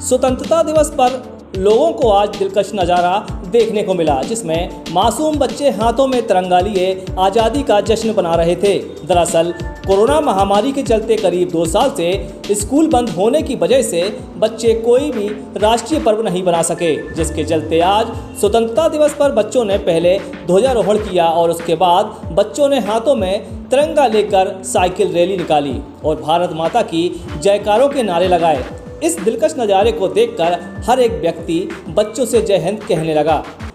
स्वतंत्रता दिवस पर लोगों को आज दिलकश नज़ारा देखने को मिला, जिसमें मासूम बच्चे हाथों में तिरंगा लिए आज़ादी का जश्न मना रहे थे। दरअसल कोरोना महामारी के चलते करीब 2 साल से स्कूल बंद होने की वजह से बच्चे कोई भी राष्ट्रीय पर्व नहीं बना सके, जिसके चलते आज स्वतंत्रता दिवस पर बच्चों ने पहले ध्वजारोहण किया और उसके बाद बच्चों ने हाथों में तिरंगा लेकर साइकिल रैली निकाली और भारत माता की जयकारों के नारे लगाए। इस दिलकश नज़ारे को देखकर हर एक व्यक्ति बच्चों से जय हिंद कहने लगा।